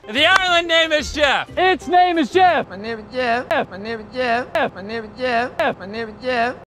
The island name is Jeff. Its name is Jeff. My name is Jeff. My name is Jeff. My name is Jeff. My name is Jeff.